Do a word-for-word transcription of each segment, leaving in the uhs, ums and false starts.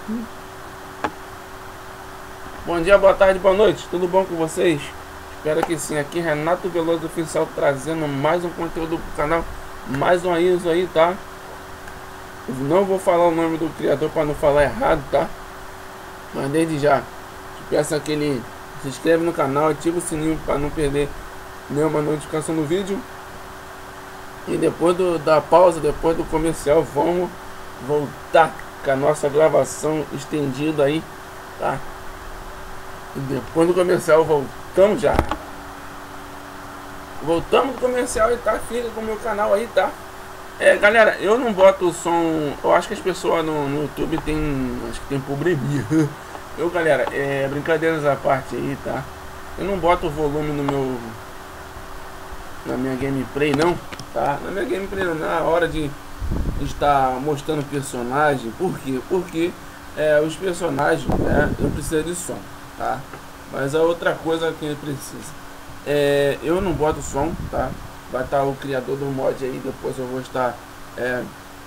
Bom dia, boa tarde, boa noite, tudo bom com vocês? Espero que sim. Aqui Renato Veloso Oficial, trazendo mais um conteúdo pro canal, mais um I S O aí, tá? Não vou falar o nome do criador para não falar errado, tá? Mas desde já, te peço aquele, se inscreve no canal, ativa o sininho para não perder nenhuma notificação no vídeo. E depois do, da pausa, depois do comercial, vamos voltar com a nossa gravação estendida aí, tá? E depois do comercial voltamos já. Voltamos do comercial e tá, fica com o meu canal aí, tá? É, galera, eu não boto o som. Eu acho que as pessoas no, no YouTube tem. Acho que tem probleminha. Eu, galera, é, brincadeiras à parte aí, tá? Eu não boto o volume no meu. Na minha gameplay, não, tá? Na minha gameplay, não, na hora de estar mostrando personagem. Por quê? Porque é, os personagens, né? Eu preciso de som, tá? Mas a outra coisa que ele precisa é, eu não boto som, tá? Vai estar o criador do mod aí, depois eu vou estar é,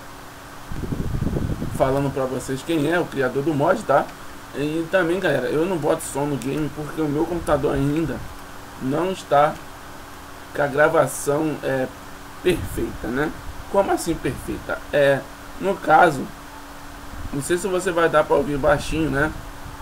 falando pra vocês quem é o criador do mod, tá? E também, galera, eu não boto som no game porque o meu computador ainda não está com a gravação é, perfeita, né? Como assim perfeita? É, no caso, não sei se você vai dar para ouvir baixinho, né?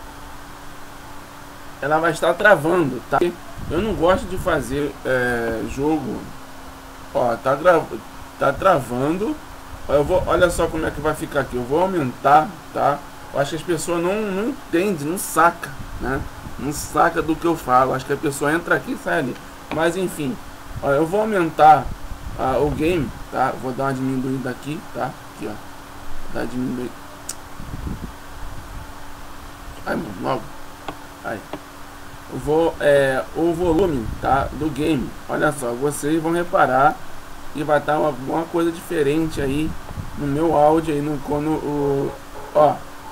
Ela vai estar travando, tá? Eu não gosto de fazer é, jogo. Ó, tá, gra... tá travando. Eu vou... Olha só como é que vai ficar aqui. Eu vou aumentar, tá? Eu acho que as pessoas não, não entendem, não saca, né? Não saca do que eu falo. Acho que a pessoa entra aqui e sai ali. Mas enfim, ó, eu vou aumentar uh, o game, tá? Vou dar uma diminuída aqui, tá? Aqui, ó. Dar uma diminuída. Ai, mano, logo. Aí. Eu vou, é, o volume, tá, do game, olha só, vocês vão reparar e vai estar uma, uma coisa diferente aí no meu áudio aí, no, quando o, ó,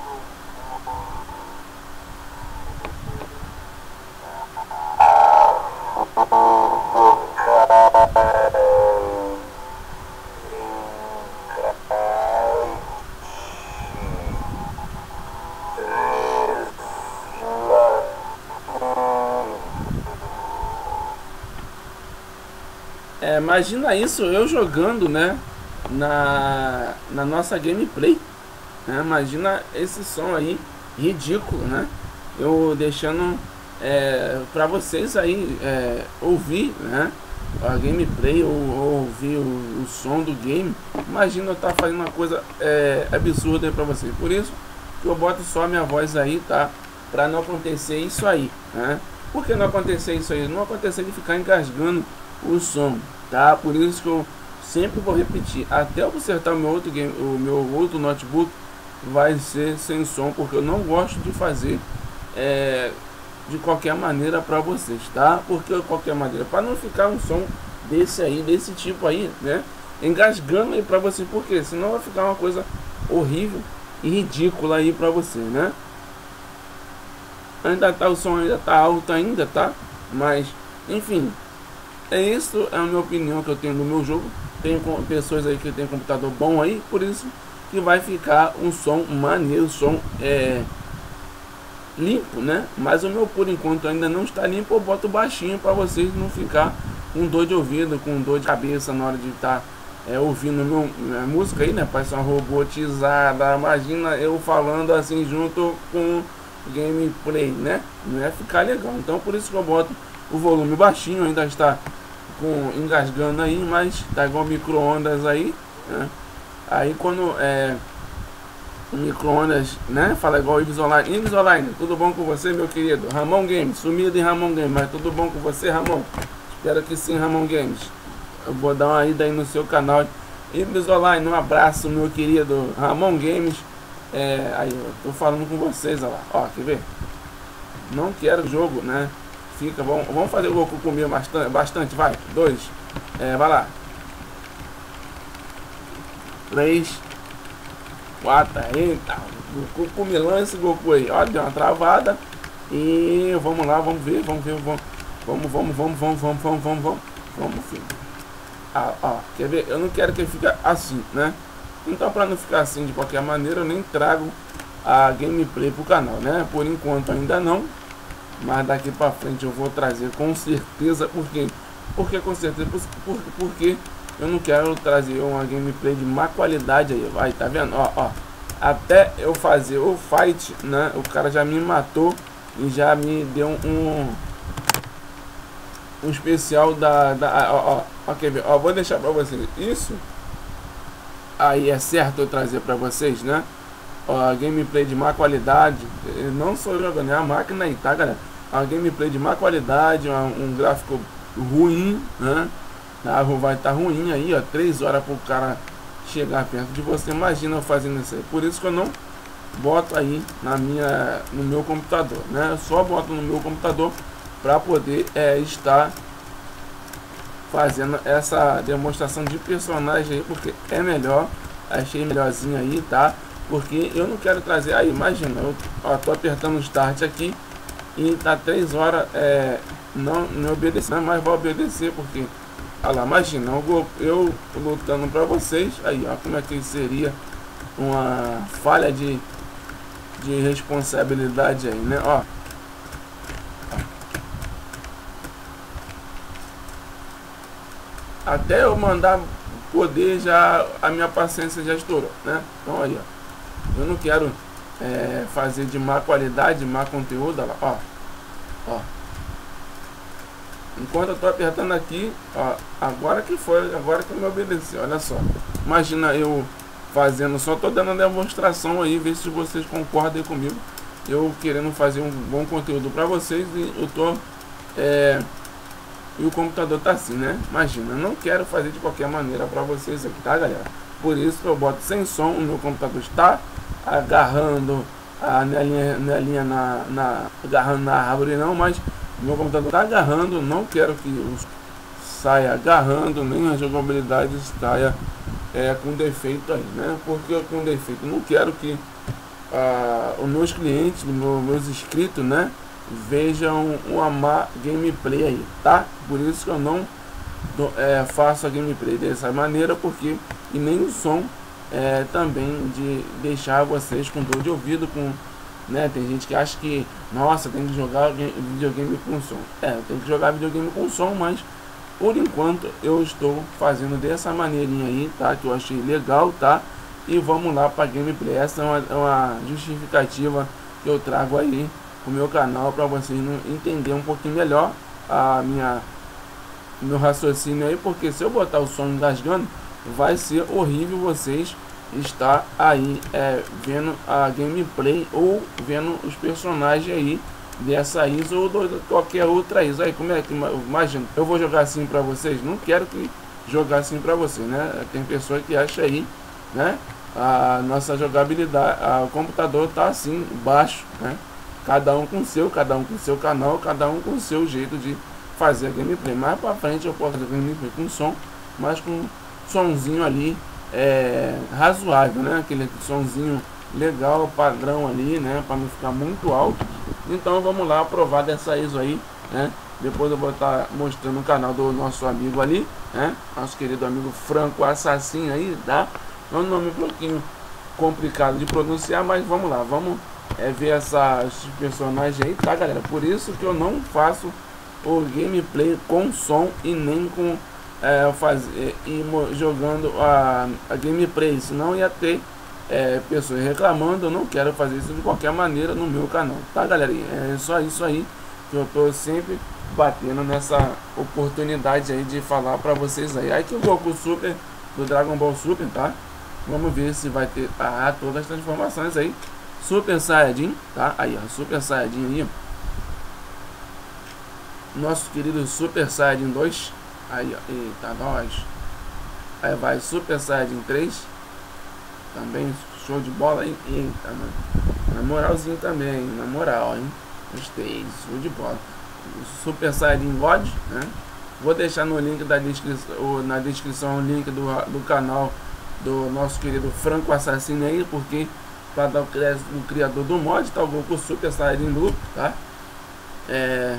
É, imagina isso eu jogando, né, na, na nossa gameplay, né? Imagina esse som aí ridículo, né? Eu deixando é, para vocês aí é, ouvir, né, a gameplay ou, ou ouvir o, o som do game. Imagina eu estar tá fazendo uma coisa é, absurda aí para vocês. Por isso que eu boto só a minha voz aí, tá? Para não acontecer isso aí, né? Por que não acontecer isso aí? Não acontecer de ficar engasgando o som, tá? Por isso que eu sempre vou repetir, até eu consertar o meu outro game, o meu outro notebook vai ser sem som, porque eu não gosto de fazer é, de qualquer maneira para vocês, tá? Porque de qualquer maneira, para não ficar um som desse aí, desse tipo aí, né? Engasgando aí para você, porque senão vai ficar uma coisa horrível e ridícula aí para você, né? Ainda tá, o som ainda tá alto ainda, tá? Mas, enfim, é isso, é a minha opinião que eu tenho no meu jogo. Tem pessoas aí que tem computador bom aí, por isso que vai ficar um som maneiro, um som é, limpo, né? Mas o meu por enquanto ainda não está limpo, eu boto baixinho para vocês não ficar com dor de ouvido, com dor de cabeça na hora de estar tá, é, ouvindo meu, minha música aí, né? Parece uma robotizada, imagina eu falando assim junto com gameplay, né? Não é ficar legal, então por isso que eu boto o volume baixinho, ainda está com engasgando aí, mas tá igual micro-ondas aí, né? Aí quando é o micro-ondas, né? Fala igual o Ibis Online. Ibis Online, tudo bom com você, meu querido? Ramon Games, sumido em Ramon Games, mas tudo bom com você, Ramon? Espero que sim, Ramon Games. Eu vou dar uma ida aí no seu canal. Ibis Online, um abraço, meu querido Ramon Games. É, aí eu tô falando com vocês, ó lá. Ó, quer ver? Não quero jogo, né? Fica, vamos, vamos fazer o Goku comigo bastante, bastante, vai. Dois. É, vai lá. Três. Quatro. Eita. Goku comilando esse Goku aí. Ó, deu uma travada. E vamos lá, vamos ver, vamos ver, vamos. Vamos, vamos, vamos, vamos, vamos, vamos, vamos, vamos. Vamos, filho. Ah, ó, quer ver? Eu não quero que ele fique assim, né? Então, para não ficar assim de qualquer maneira, eu nem trago a gameplay pro canal, né? Por enquanto ainda não, mas daqui para frente eu vou trazer com certeza. Porque porque com certeza por, porque eu não quero trazer uma gameplay de má qualidade aí. Vai, tá vendo? Ó, ó, até eu fazer o fight, né, o cara já me matou e já me deu um um especial da, da ó, ó, ó, quer ver? Ó, vou deixar para vocês isso aí, é certo eu trazer para vocês, né? Ó, gameplay de má qualidade, não sou jogando, é a máquina aí, tá, galera? A gameplay de má qualidade, um, um gráfico ruim, né? A rua vai estar tá ruim aí, ó, três horas pro cara chegar perto de você. Imagina eu fazendo isso aí. Por isso que eu não boto aí na minha, no meu computador, né? Eu só boto no meu computador para poder é, estar fazendo essa demonstração de personagem aí, porque é melhor. Achei melhorzinho aí, tá? Porque eu não quero trazer aí, imagina, eu ó, tô apertando o start aqui e tá três horas é, não, não obedecendo, mas vou obedecer, porque olha lá, imagina eu, eu lutando pra vocês aí, ó, como é que seria uma falha de, de responsabilidade aí, né? Ó, até eu mandar poder, já a minha paciência já estourou, né? Então aí, ó, eu não quero é, fazer de má qualidade, má conteúdo, olha lá, ó, ó. Enquanto eu tô apertando aqui, ó, agora que foi, agora que eu me obedeci, olha só. Imagina eu fazendo, só tô dando uma demonstração aí, ver se vocês concordam aí comigo. Eu querendo fazer um bom conteúdo para vocês e eu tô é, e o computador tá assim, né? Imagina, eu não quero fazer de qualquer maneira para vocês aqui, tá, galera? Por isso que eu boto sem som, o meu computador está agarrando a nelinha, nelinha na, na agarrando na árvore não, mas meu computador está agarrando. Não quero que os saia agarrando, nem a jogabilidade saia é, com defeito aí, né? Porque com defeito não quero que ah, os meus clientes, meus, meus inscritos, né, vejam uma má gameplay aí, tá? Por isso que eu não do, é, faço a gameplay dessa maneira, porque e nem o som é, também de deixar vocês com dor de ouvido, com, né? Tem gente que acha que, nossa, tem que jogar videogame com som. É, eu tenho que jogar videogame com som, mas por enquanto eu estou fazendo dessa maneirinha aí, tá? Que eu achei legal, tá? E vamos lá para gameplay. Essa é uma, é uma justificativa que eu trago aí o meu canal para vocês entender um pouquinho melhor a minha meu raciocínio aí, porque se eu botar o som engasgando, vai ser horrível vocês estar aí é, vendo a gameplay ou vendo os personagens aí dessa I S O ou de qualquer outra I S O. Aí como é que, imagina, eu vou jogar assim para vocês? Não quero que jogar assim para vocês, né? Tem pessoa que acha aí, né, a nossa jogabilidade, a, o computador tá assim baixo, né? Cada um com seu, cada um com seu canal, cada um com seu jeito de fazer a gameplay. Mais para frente eu posso fazer gameplay com som, mas com sonzinho ali é, razoável, né? Aquele sonzinho legal, padrão ali, né? Para não ficar muito alto. Então vamos lá provar dessa I S O aí, né? Depois eu vou estar mostrando o canal do nosso amigo ali, né? Nosso querido amigo Franco Assassino aí, tá? É um nome um pouquinho complicado de pronunciar, mas vamos lá, vamos é, ver essas personagens aí, tá, galera? Por isso que eu não faço o gameplay com som e nem com é, fazer e jogando a, a gameplay, senão ia ter é, pessoas reclamando. Eu não quero fazer isso de qualquer maneira no meu canal, tá, galerinha? É só isso aí que eu tô sempre batendo nessa oportunidade aí de falar pra vocês aí. Aí que o Goku Super do Dragon Ball Super, tá? Vamos ver se vai ter ah, todas as transformações aí. Super Saiyajin, tá? Aí, ó, Super Saiyajin aí, ó. Nosso querido Super Saiyajin dois. Aí, ó, eita, nós. Aí vai Super Saiyajin três. Também show de bola, hein? Eita, mano. Na moralzinho também, na moral, hein? Gostei, show de bola. Super Saiyajin God, né? Vou deixar no link da descrição, na descrição o link do, do canal do nosso querido Franco Assassino aí, porque para dar o, o criador do mod, tá? O Goku Super Saiyajin Blue, tá? É...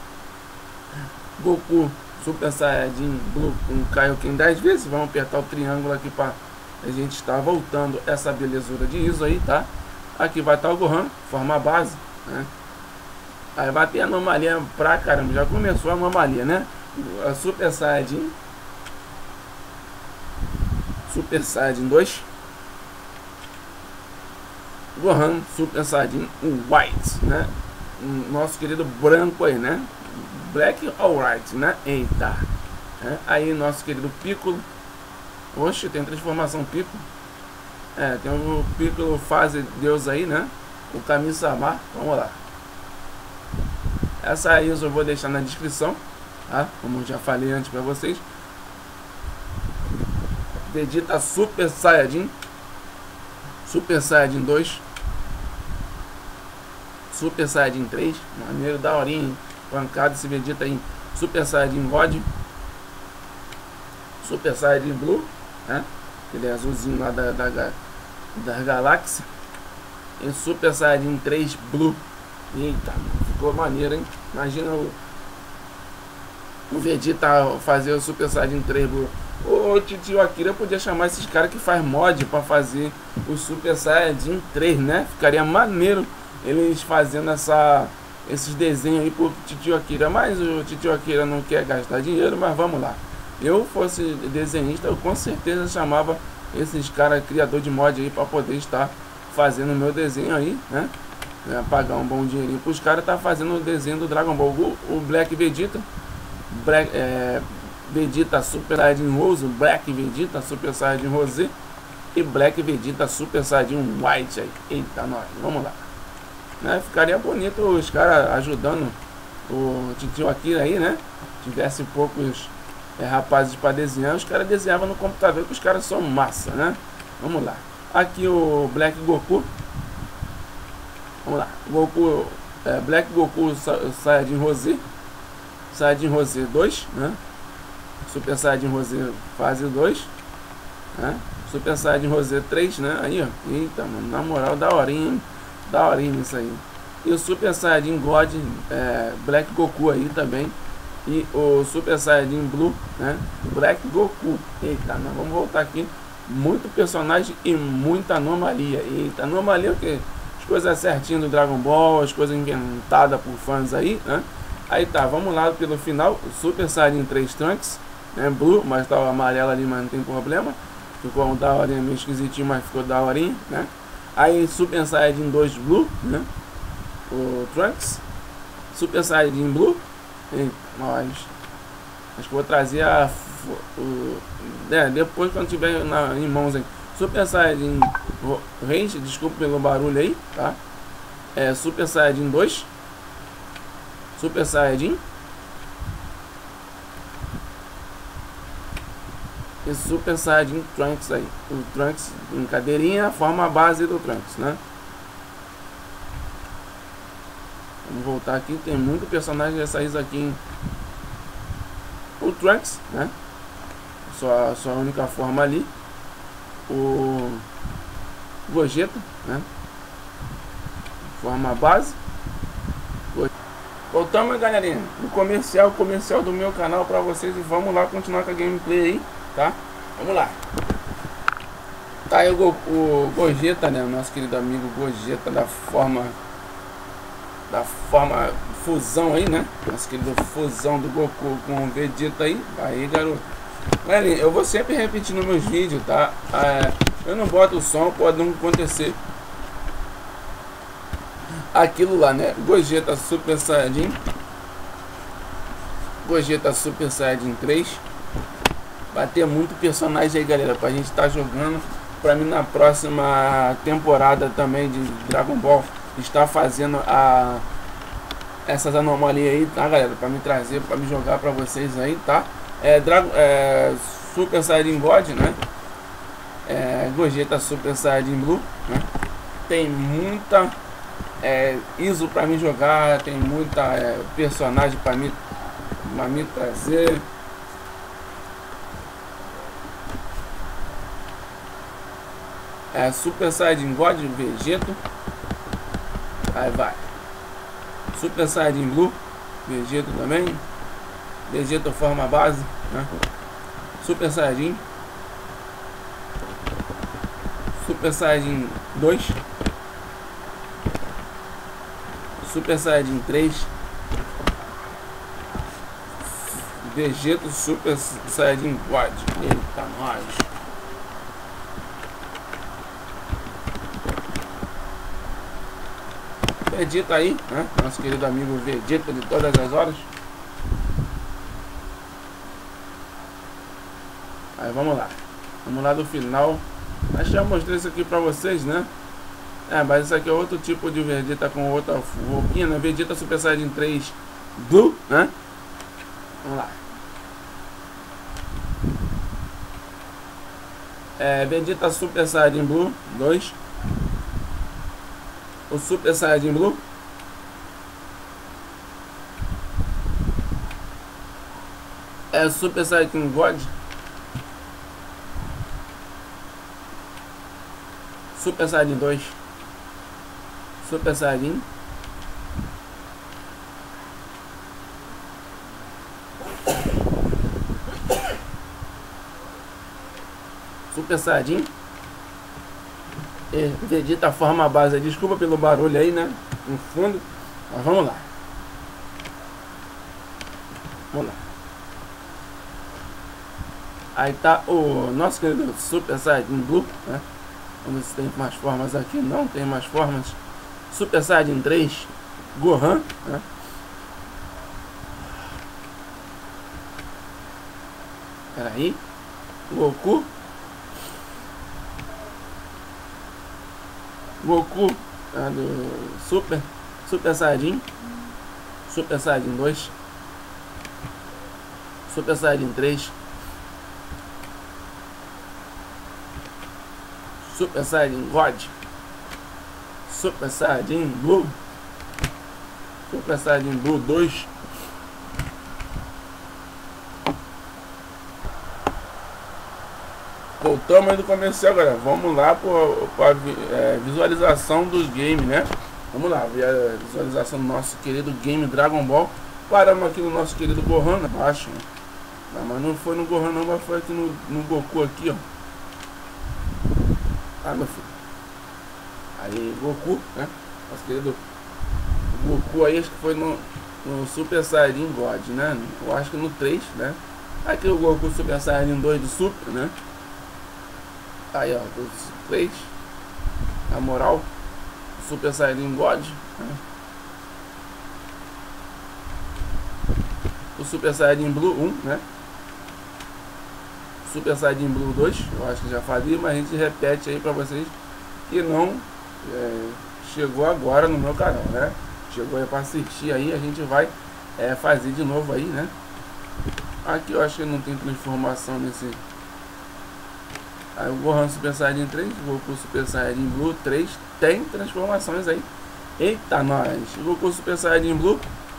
Goku Super Saiyajin Blue com Kaioken dez vezes. Vamos apertar o triângulo aqui para a gente estar voltando essa belezura de I S O aí, tá? Aqui vai estar o Gohan, forma base, né? Aí vai ter anomalia pra caramba. Já começou a anomalia, né? A Super Saiyajin, Super Saiyajin dois, Gohan Super Saiyajin White, né? Nosso querido branco aí, né? Black or White, né? Eita. É, aí nosso querido Piccolo. Oxe, tem transformação Piccolo. É, tem o Piccolo fase Deus aí, né? O Kami-sama. Vamos lá. Essa aí eu vou deixar na descrição, tá? Como eu já falei antes pra vocês. Vegeta Super Saiyajin, Super Saiyajin dois, Super Saiyajin três, maneiro, daorinha, hein? Pancada esse Vegeta aí. Super Saiyajin God, Super Saiyajin Blue, né? Ele é azulzinho lá da, da, da galáxia. E Super Saiyajin três Blue. Eita, ficou maneiro, hein? Imagina o, o Vegeta fazer o Super Saiyajin três Blue. O Titio Akira podia chamar esses caras que faz mod para fazer o Super Saiyajin três, né? Ficaria maneiro eles fazendo essa, esses desenhos aí pro Titio Akira. Mas o Titio Akira não quer gastar dinheiro, mas vamos lá. Eu fosse desenhista, eu com certeza chamava esses caras criador de mod aí para poder estar fazendo o meu desenho aí, né? É, pagar um bom dinheirinho para os caras estar tá fazendo o desenho do Dragon Ball. O, o Black Vegeta, Black, é, Vegeta Super Saiyajin Rose, Black Vegeta Super Saiyajin Rosé e Black Vegeta Super Saiyajin White aí. Eita, nós, vamos lá. Né? Ficaria bonito os caras ajudando o Titio Akira aí, né? Tivesse poucos é, rapazes para desenhar, os caras desenhavam no computador, que os caras são massa, né? Vamos lá. Aqui o Black Goku. Vamos lá. Goku, é, Black Goku Saiyajin Rosé, Saiyajin Rosé dois, né? Super Saiyajin Rosé fase dois, né? Super Saiyajin Rosé três, né? Aí, ó. Eita, mano, na moral, daorinha, hein? Daorinha isso aí. E o Super Saiyajin God, é, Black Goku aí também. E o Super Saiyajin Blue, né? Black Goku. Eita, nós vamos voltar aqui. Muito personagem e muita anomalia. Eita, anomalia o quê? As coisas certinhas do Dragon Ball, as coisas inventadas por fãs aí, né? Aí tá, vamos lá pelo final. O Super Saiyajin três Trunks, né? Blue, mas tá o amarelo ali, mas não tem problema. Ficou um daorinha meio esquisitinho, mas ficou daorinha, né? Aí Super Saiyajin dois Blue, né? O Trunks. Super Saiyajin Blue. Eita, nós. Acho que vou trazer a... O, é, depois quando tiver na, em mãos aí. Super Saiyajin Range, desculpa pelo barulho aí, tá? É Super Saiyajin dois, Super Saiyajin e Super Saiyajin Trunks aí. O Trunks, brincadeirinha, forma base do Trunks, né? Vamos voltar aqui, tem muito personagem dessa isso aqui, hein? O Trunks, né? Sua, sua única forma ali. O Gogeta, né? Forma base. Voltamos, galerinha, o comercial, comercial do meu canal para vocês, e vamos lá continuar com a gameplay aí, tá? Vamos lá. Tá aí o, o Gogeta, né? O nosso querido amigo Gogeta da forma da forma fusão aí, né? Nosso querido fusão do Goku com o Vegeta aí. Aí, garoto. Galerinha, eu vou sempre repetir nos meus vídeos, tá? É, eu não boto o som, pode não acontecer aquilo lá, né? Gogeta Super Saiyajin, Gogeta Super Saiyajin três. Vai ter muito personagem aí, galera, pra gente estar tá jogando. Pra mim, na próxima temporada também de Dragon Ball, estar fazendo a essas anomalias aí, tá, galera? Pra me trazer, pra me jogar pra vocês aí, tá? É, Dragon, é, Super Saiyajin God, né? É, Gogeta Super Saiyajin Blue, né? Tem muita é, I S O pra me jogar, tem muita é, personagem pra me, pra me trazer. É, Super Saiyajin God, Vegeta. Aí vai. Super Saiyajin Blue, Vegeta também. Vegeta forma base, né? Super Saiyajin, Super Saiyajin dois, Super Saiyajin três. Vegeta Super Saiyajin God. Eita, nós. Vegeta aí, né? Nosso querido amigo Vegeta de todas as horas. Aí vamos lá. Vamos lá do final. Acho que já mostrei isso aqui pra vocês, né? É, mas isso aqui é outro tipo de Vegeta com outra roupinha, né? Vegeta Super Saiyajin três Blue, né? Vamos lá. É, Vegeta Super Saiyajin Blue dois. O Super Saiyajin Blue. É Super Saiyajin God. Super Saiyajin dois. Super Saiyajin. Super Saiyajin. E Vegeta forma base. Desculpa pelo barulho aí, né? No fundo. Mas vamos lá. Vamos lá. Aí tá o nosso querido Super Saiyajin Blue, né? Vamos ver se tem mais formas aqui. Não tem mais formas. Super Saiyajin três Gohan, né? Pera aí. Goku. Goku é do Super Super Saiyajin. Super Saiyajin dois. Super Saiyajin três. Super Saiyajin God. Super Saiyajin Blue. Super Saiyajin Blue dois. Voltamos aí do comercial, galera. Vamos lá para a é, visualização dos games, né? Vamos lá, a visualização do nosso querido game Dragon Ball. Paramos aqui no nosso querido Gohan, né? Acho. Não, mas não foi no Gohan não, mas foi aqui no, no Goku aqui, ó. Ah, meu filho. Aí, Goku, né? Nosso querido Goku aí, acho que foi no, no Super Saiyajin God, né? Eu acho que no três, né? Aqui o Goku Super Saiyajin dois do Super, né? Aí, ó, dos três. Na moral, Super Saiyajin God, né? O Super Saiyajin Blue um, né? Super Saiyajin Blue dois, eu acho que já falei, mas a gente repete aí pra vocês que não é, chegou agora no meu canal, né? Chegou aí pra assistir aí, a gente vai é, fazer de novo aí, né? Aqui eu acho que não tem transformação nesse. Aí o Gohan Super Saiyajin três, Goku Super Saiyajin Blue três, tem transformações aí. Eita, nós! Goku Super Saiyajin Blue.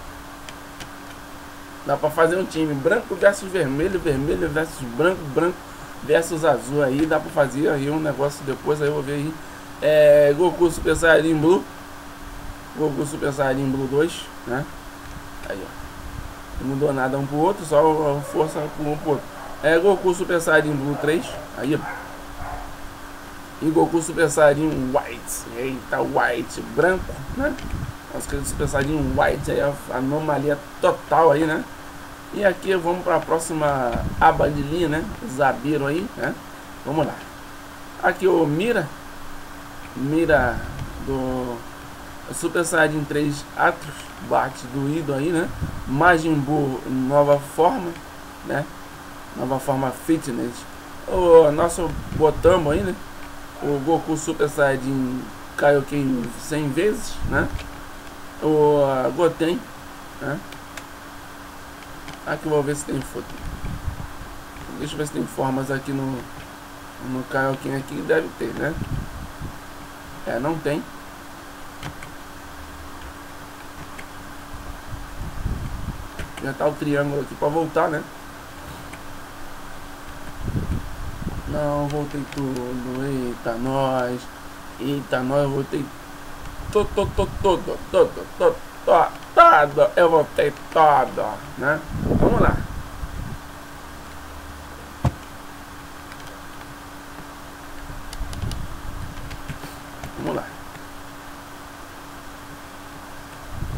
Dá pra fazer um time branco versus vermelho, vermelho versus branco, branco versus azul aí. Dá pra fazer aí um negócio depois, aí eu vou ver aí. É, Goku Super Saiyajin Blue. Goku Super Saiyajin Blue dois, né? Aí, ó. Não mudou nada um pro outro, só força com um pro outro. É, Goku Super Saiyajin Blue três. Aí, ó. E Goku Super Saiyajin White. Eita, White, branco, né? Nosso querido Super Saiyajin White aí, a anomalia total aí, né? E aqui vamos para a próxima aba de linha, né? Zabiro aí, né? Vamos lá. Aqui o Mira. Mira do Super Saiyajin três Atrox, bate doído aí, né? Majin Buu, nova forma, né? Nova forma fitness. O nosso botamos aí, né? O Goku Super Saiyajin Kaioken cem vezes, né? O uh, Goten, né? Aqui eu vou ver se tem foto. Deixa eu ver se tem formas aqui no no Kaioken aqui, deve ter, né? É, não tem. Já tá o triângulo aqui para voltar, né? Não, voltei tudo. Eita, nós. Eita, nós, voltei todo, todo, todo, todo, todo, todo, todo. Eu voltei todo, né? Vamos lá. Vamos lá.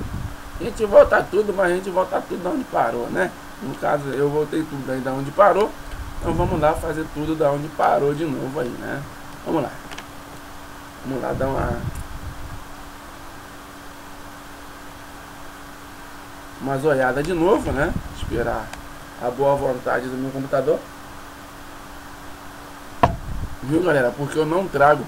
A gente volta tudo, mas a gente volta tudo da onde parou, né? No caso, eu voltei tudo aí da onde parou. Então vamos lá fazer tudo da onde parou de novo aí, né? Vamos lá. Vamos lá dar uma... Umas olhadas de novo, né? Esperar a boa vontade do meu computador. Viu, galera? Porque eu não trago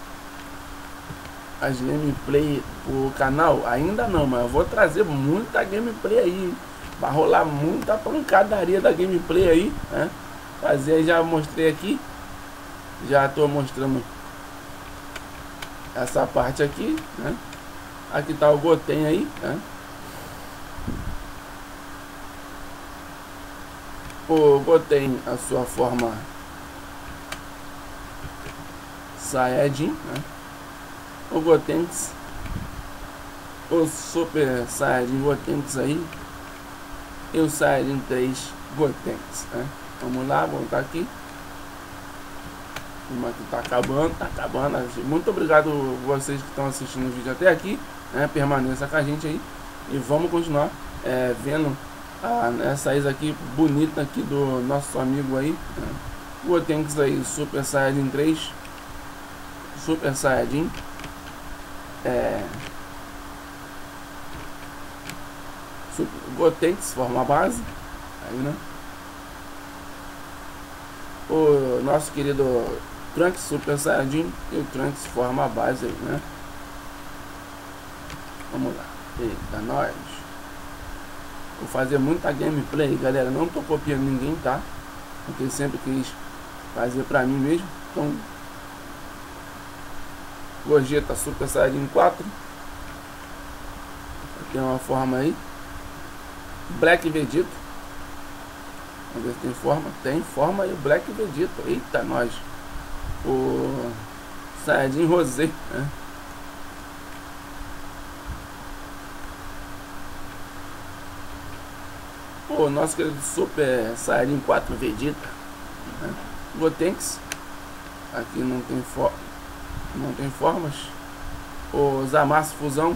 as gameplay pro canal, ainda não, mas eu vou trazer muita gameplay aí. Vai rolar muita pancadaria da gameplay aí, né? Fazer, já mostrei aqui. Já tô mostrando essa parte aqui, né? Aqui tá o Goten aí, né? O Goten, a sua forma Saiyajin, né? O Gotenks, o Super Saiyajin Gotenks aí, e o Saiyajin três Gotenks, né? Vamos lá, vamos estar aqui. Como aqui tá acabando, tá acabando. Muito obrigado vocês que estão assistindo o vídeo até aqui, né? Permaneça com a gente aí e vamos continuar é, vendo a, essa isa aqui bonita aqui do nosso amigo aí, né? Gotenks aí, Super Saiyajin três, Super Saiyajin, é, Super, Gotenks forma base aí, né? O nosso querido Trunks Super Saiyajin e o Trunks forma base aí, né? Vamos lá. Eita, nós. Vou fazer muita gameplay, galera. Não tô copiando ninguém, tá? Porque eu sempre quis fazer pra mim mesmo. Então, Gogeta Super Saiyajin quatro. Tem uma forma aí. Black Vegeta. Vamos ver se tem forma. Tem forma aí o Black Vegeta. Eita, nós. O Saiyajin Rosé, né? O nosso querido Super Saiyajin quatro Vegeta, né? Gotenks. Aqui não tem forma. Não tem formas. O Zamasu Fusão.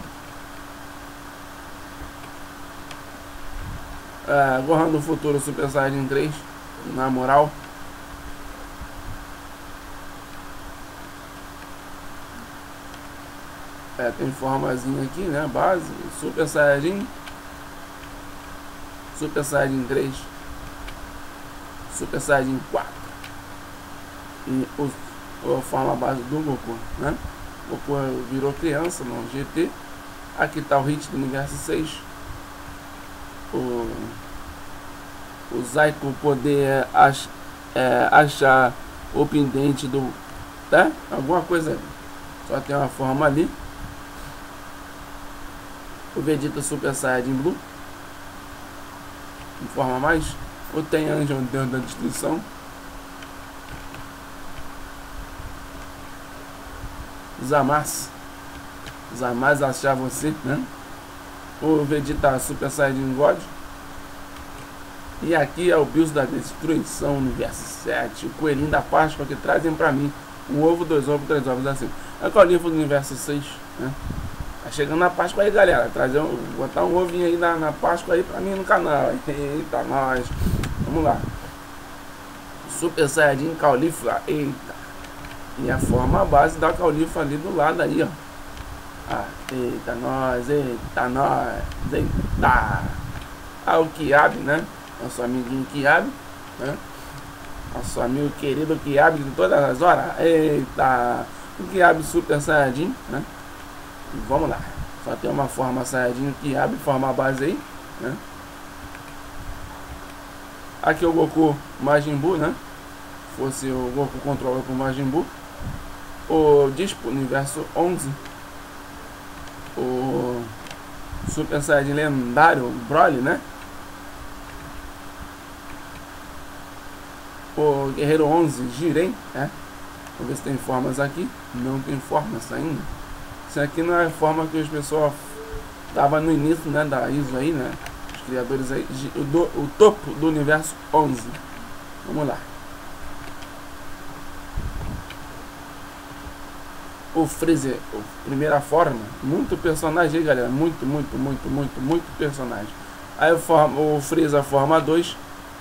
Ah, Gohan do Futuro Super Saiyajin três. Na moral. É, tem formazinha aqui, né? Base. Super Saiyajin. Super Saiyajin três. Super Saiyajin quatro. E o, a forma base do Goku, né? Goku virou criança no G T. Aqui tá o hit do universo seis. O, o Zaiko poder ach, é, achar o pendente do... Tá? Alguma coisa ali. Só tem uma forma ali. O Vegeta Super Saiyajin Blue. Em forma mais. O Tem Angel dentro da destruição. Zamasu. Zamasu achar você, né? O Vegeta Super Saiyajin God. E aqui é o Bills da Destruição, Universo sete. O Coelhinho da Páscoa que trazem pra mim. Um ovo, dois ovos, três ovos assim. É o Colinfo do Universo seis, né? Tá chegando na Páscoa aí, galera. Trazer um, botar um ovinho aí na, na Páscoa aí pra mim no canal. Eita, nós. Vamos lá. Super Saiyajin Caulifla. Eita. E a forma base da Caulifla ali do lado aí, ó. Ah, eita, nós. Eita, nós. Eita. Ah, o Kiabe, né? Nosso amiguinho Kiabe, né? Nosso amigo querido Kiabe de todas as horas. Eita. O Kiabe Super Saiyajin, né? Vamos lá. Só tem uma forma Saiyajin que abre, forma base aí, né? Aqui é o Goku Majin Buu, né? Fosse o Goku controla com o Majin Buu. O Dispo Universo onze. O Super Saiyajin lendário Broly, né? O Guerreiro onze Jiren, né? Vamos ver se tem formas aqui. Não tem formas ainda. Isso aqui não é a forma que os pessoal tava no início, né, da I S O aí, né? Os criadores aí, o, do, o topo do universo onze. Vamos lá. o Freezer, a primeira forma, muito personagem aí, galera, muito, muito, muito, muito, muito personagem. Aí o, forma, o Freeza forma dois,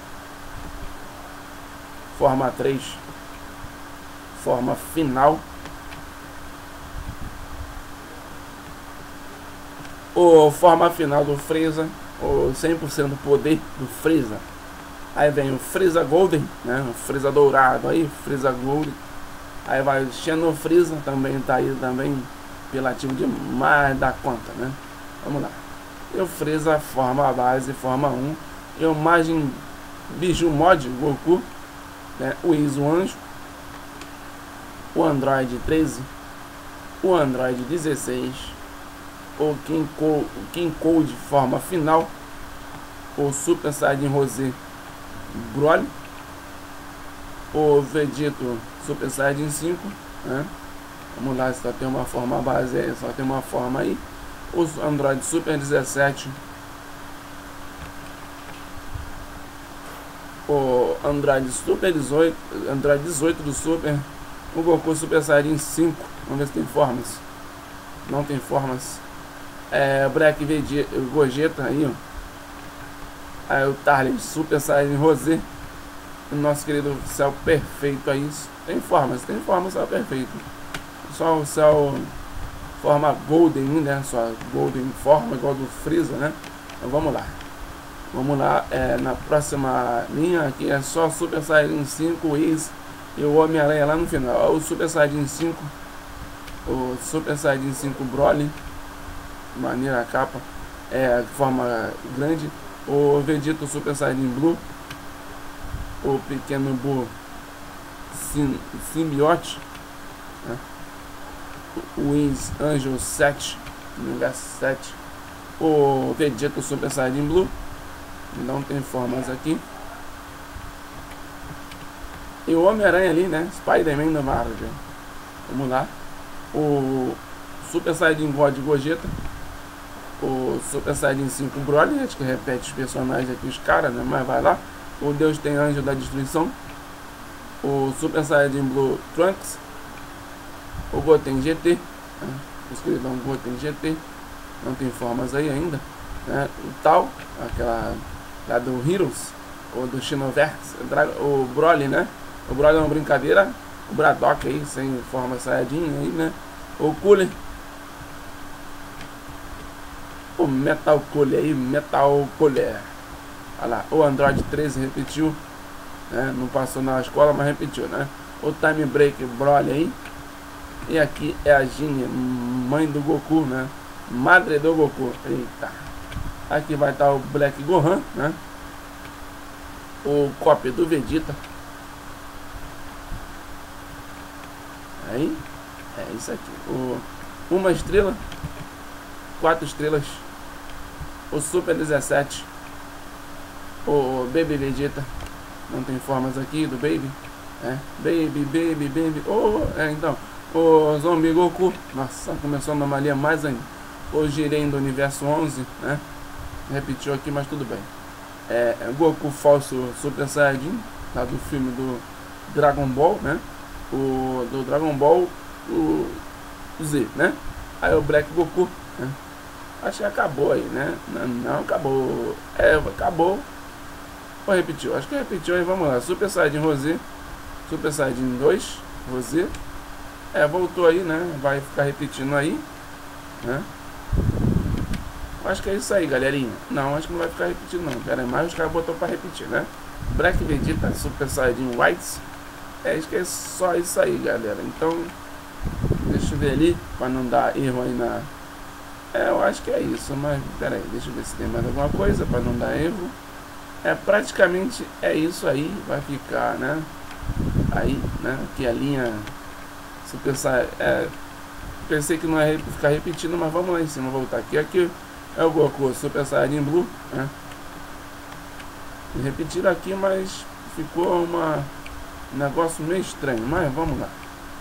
forma três, forma final, o forma final do Freeza, o cem por cento poder do Freeza. Aí vem o Freeza Golden, né, o Freeza dourado aí, Freeza Golden. Aí vai Xeno Freeza, também tá aí também, apelativo demais da conta, né? Vamos lá. E o Freeza forma base, forma um. E o Majin Biju Mod Goku, né? O Iso Anjo, o Android treze, o Android dezesseis, o King, Co o King Cold forma final, o Super Saiyajin Rosé Broly, o Vegito Super Saiyajin cinco, né? Vamos lá, só tem uma forma base aí, só tem uma forma aí. O Android Super dezessete, o Android Super dezoito, Android dezoito do Super, o Goku Super Saiyajin cinco, vamos ver se tem formas. Não tem formas. É, Black Vegeta, Gogeta aí, ó. Aí o Tarly Super Saiyajin Rosé, o nosso querido Céu Perfeito aí. Tem formas, tem forma Céu Perfeito. Só o Céu forma Golden, né? Só Golden forma igual do Freeza, né? Então vamos lá. Vamos lá, é, na próxima linha aqui é só Super Saiyajin cinco, Whis e o Homem-Aranha lá no final. O Super Saiyajin cinco, o Super Saiyajin cinco Broly, maneira a capa, é forma grande. O Vegeta Super Saiyajin Blue, o Pequeno Buu Sim, Simbiote, né? O Whis Angel sete, universo sete, o Vegeta Super Saiyajin Blue, não tem formas aqui, e o Homem-Aranha ali, né? Spider-Man da Marvel. Vamos lá. O Super Saiyajin God Gogeta, o Super Saiyajin cinco Broly, acho que repete os personagens aqui, os caras, né? Mas vai lá. O Deus tem Anjo da Destruição, o Super Saiyajin Blue Trunks, o Goten G T, né? Escrevam Goten G T, não tem formas aí ainda, né? O tal, aquela lá do Heroes, ou do Xenoverse, o Broly, né? O Broly é uma brincadeira, o Braddock aí, sem forma Saiyajin aí, né? O Cooler, o Metal Cooler aí, Metal Cooler. Olha lá, o Android treze repetiu, né? Não passou na escola, mas repetiu, né? O Time Break Broly aí. E aqui é a Gine, mãe do Goku, né? Madre do Goku. Eita. Aqui vai estar o Black Gohan, né? O cópia do Vegeta. Aí, é isso aqui. O, uma estrela, quatro estrelas. O Super dezessete. O Baby Vegeta, não tem formas aqui do Baby, é, Baby, Baby, Baby, oh, é, então, o Zombie Goku, nossa, começou a anomalia mais ainda, o Jiren do Universo onze, né, repetiu aqui, mas tudo bem, é, é Goku falso Super Saiyajin, lá do filme do Dragon Ball, né, o do Dragon Ball, o, o Z, né, aí o Black Goku, né, acho que acabou aí, né, não, não acabou, é, acabou. Ou repetiu? Acho que repetiu aí, vamos lá. Super Saiyajin Rosé, Super Saiyajin dois, Rosé. É, voltou aí, né? Vai ficar repetindo aí, né? Acho que é isso aí, galerinha. Não, acho que não vai ficar repetindo não. Pera aí, mas os caras botou pra repetir, né? Black Vegeta, Super Saiyajin Whites. É, acho que é só isso aí, galera. Então, deixa eu ver ali, pra não dar erro aí na... É, eu acho que é isso, mas pera aí, deixa eu ver se tem mais alguma coisa pra não dar erro. É, praticamente é isso aí, vai ficar, né? Aí, né? Aqui a linha Super Saiyajin, é, pensei que não ia ficar repetindo, mas vamos lá em cima, voltar aqui. Aqui é o Goku Super Saiyajin Blue, né? Repetiram aqui, mas ficou uma, um negócio meio estranho, mas vamos lá.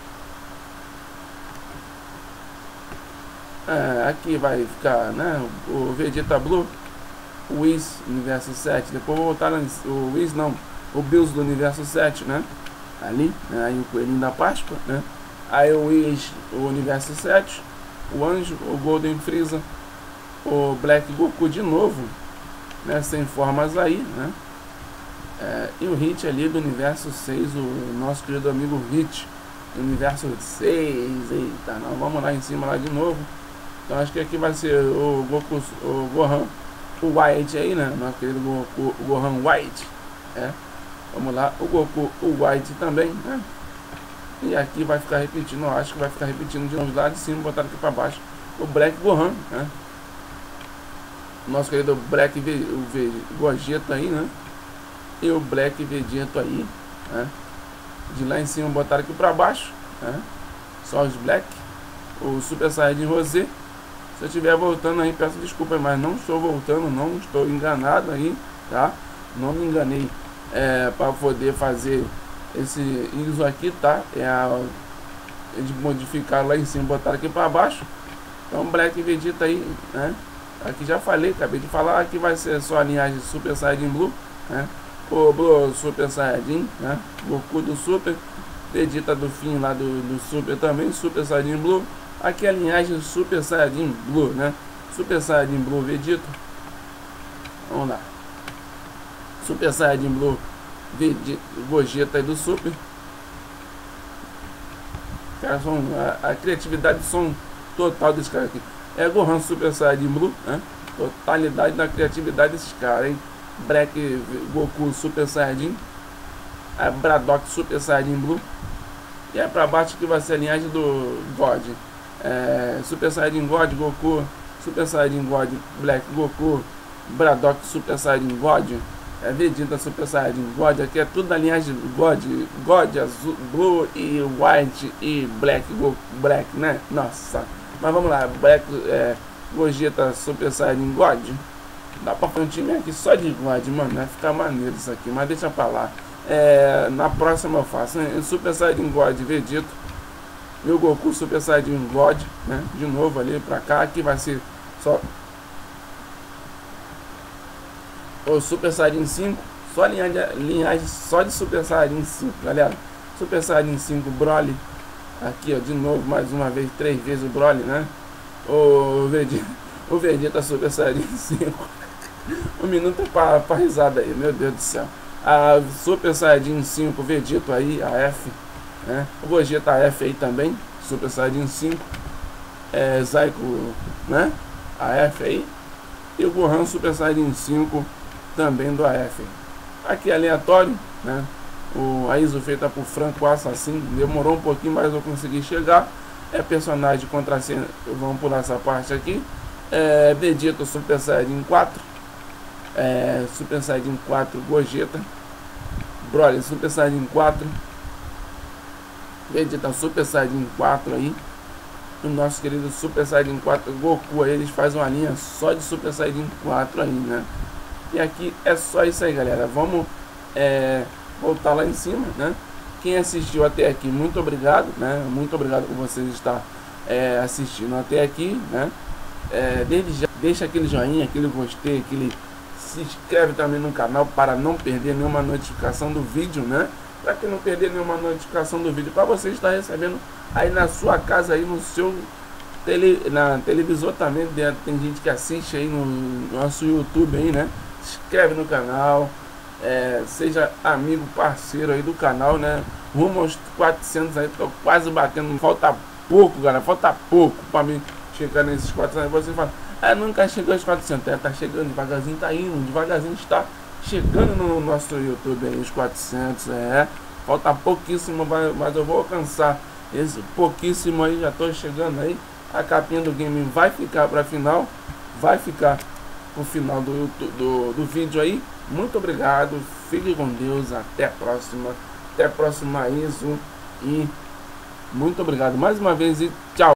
É, aqui vai ficar, né? O Vegeta Blue, o Whis Universo sete, depois vou voltar o Whis não, o Bills do Universo sete, né? Ali, né? Aí o Coelhinho da Páscoa, né? Aí o Whis, o Universo sete, o Anjo, o Golden Freeza, o Black Goku de novo, né, sem formas aí, né? É, e o Hit ali do Universo seis, o nosso querido amigo Hit, Universo seis, eita, nós vamos lá em cima lá de novo. Então acho que aqui vai ser o Goku, o Gohan, o White aí, né, nosso querido Goku, o Gohan White, é. Vamos lá, o Goku, o White também, né? E aqui vai ficar repetindo, eu acho que vai ficar repetindo de novo lá de cima, botar aqui para baixo o Black Gohan, né? Nosso querido Black v, o v, Gogeta aí, né? E o Black Vegeta aí, né? De lá em cima botar aqui para baixo, né? Só os Black, o Super Saiyajin Rosé. Se eu estiver voltando aí, peço desculpa, mas não estou voltando, não estou enganado aí, tá? Não me enganei é, para poder fazer esse I S O aqui, tá? É a, eles modificaram lá em cima, botaram aqui para baixo. Então Black Vegeta aí, né? Aqui já falei, acabei de falar, aqui vai ser só a linhagem Super Saiyajin Blue, né? O Blue Super Saiyajin, né? Goku do Super, Vegeta do fim lá do, do Super também, Super Saiyajin Blue. Aqui a linhagem Super Saiyajin Blue, né? Super Saiyajin Blue Vegeta. Vamos lá. Super Saiyajin Blue Vegeta, Gogeta aí do Super. Cara, são, a, a criatividade são total desse cara aqui. É Gohan Super Saiyajin Blue, né? Totalidade da criatividade desses caras, hein? Black Goku Super Saiyajin, a Braddock Super Saiyajin Blue. E é pra baixo que vai ser a linhagem do God, é, Super Saiyajin God, Goku Super Saiyajin God, Black Goku, Braddock Super Saiyajin God, é, Vegeta Super Saiyajin God. Aqui é tudo da linhagem God, God, azul, Blue e White e Black, Goku, Black, né? Nossa, mas vamos lá, Black, é, Gogeta Super Saiyajin God. Dá pra fazer um time aqui só de God, mano, vai ficar maneiro isso aqui, mas deixa pra lá. É, na próxima eu faço, né? Super Saiyajin God Vegeta e o Goku Super Saiyajin God, né? De novo ali pra cá, aqui vai ser só o Super Saiyajin cinco, só linhagem, linhagem só de Super Saiyajin cinco, galera. Super Saiyajin cinco Broly, aqui ó, de novo, mais uma vez, três vezes o Broly, né? O Vegeta, o Vegeta Super Saiyajin cinco. Um minuto pra, pra risada aí, meu Deus do céu. A Super Saiyajin cinco Vegeta aí, a F, né? O Gogeta F aí também, Super Saiyajin cinco, é, Zyko, né? A F aí. E o Gohan Super Saiyajin cinco também do A F. Aqui aleatório, né? O, a I S O feita por Franco Assassin, demorou um pouquinho, mas eu consegui chegar. É personagem contra cena, vamos pular essa parte aqui. É, Vegeta Super Saiyajin quatro, é, Super Saiyajin quatro Gogeta, Broly Super Saiyajin quatro, Vegeta Super Saiyajin quatro aí, o nosso querido Super Saiyajin quatro Goku aí, eles fazem uma linha só de Super Saiyajin quatro aí, né? E aqui é só isso aí, galera. Vamos é, voltar lá em cima, né? Quem assistiu até aqui, muito obrigado, né? Muito obrigado por vocês estar é, assistindo até aqui, né? É, desde já, deixa aquele joinha, aquele gostei, aquele se inscreve também no canal para não perder nenhuma notificação do vídeo, né? Para que não perder nenhuma notificação do vídeo, para você estar recebendo aí na sua casa, aí no seu tele, na televisor também. Tem gente que assiste aí no nosso YouTube aí, né? Se inscreve no canal, é, seja amigo, parceiro aí do canal, né? Rumo aos quatrocentos aí, tô quase batendo, falta pouco, galera, falta pouco para mim chegar nesses quatrocentos. Você fala, ah, nunca chegou aos quatrocentos, é, tá chegando devagarzinho, tá indo, devagarzinho está chegando no nosso YouTube aí, os quatrocentos, é, falta pouquíssimo, mas eu vou alcançar esse pouquíssimo aí, já tô chegando aí. A capinha do game vai ficar para final, vai ficar no final do, do, do vídeo aí. Muito obrigado, fique com Deus, até a próxima, até a próxima I S O, e muito obrigado mais uma vez e tchau.